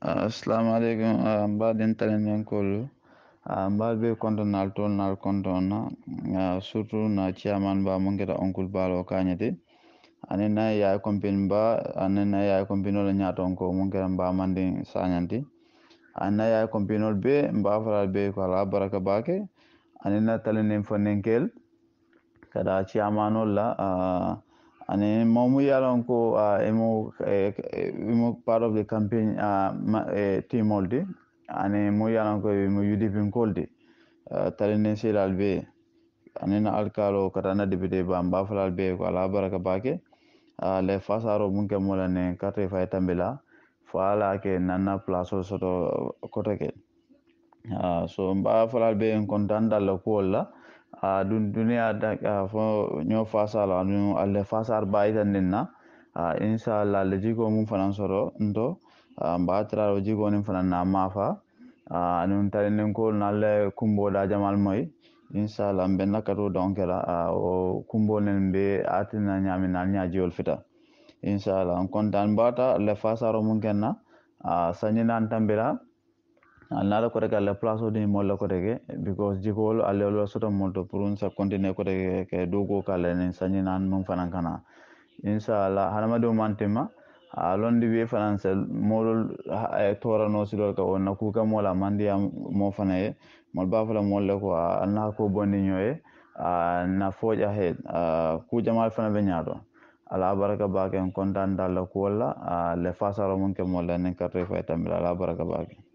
Assalamu alaikum. Mbaɗen talen kolu. Mbaɗe konto nal tol nal konto na surtout na chairman ba mun keta onkul balo kanyete. Ani na ya kompin ba ani na ya kompino la nyaton ko mun keta ba mandi sanyanti. Ani na ya kompino be mba fara be ko ala baraka bake. Ani na talen fonen kel kada chairman la and momu yalon ko emo part of the campaign team olde and mo yalon ko mo UDP kolde talene silal be anena alkalo katana debite ba mbafal be ko ala baraka bake le fasaro munke mola ne kate fay tambela fala ke nana place soto kotake so mbafal be en kontanda la ko la dunia da fo ño fasala anu alle fasar bayta ninna inshallah le jigo mum fanan soro ndo mbatra o jigo nim fanan na mafa anu talen ko nalle kumbo da jamal moy inshallah benna kato donkela o kumbo nen be atina nyami na nyajiol fita inshallah on kontan bata le fasaro mun kenna sanyina antambira nala ko rek alla place di molla ko rek because jikol alle lo soto molto pour un sa continuer ko rek ke dogo kala nen sanyi nan mum fanan kana inshallah hanama do mantima londi be fanan sel molol tora no silol ka wonna ku ka mola mandi am mo fanaye mol ba fala molle ko anna ko bonni nyoye na foja head ku jamal fana be nyaado ala baraka bake en kontan dalla ko wala le fasaro mun ke molla nen carte fay tamira ala baraka bake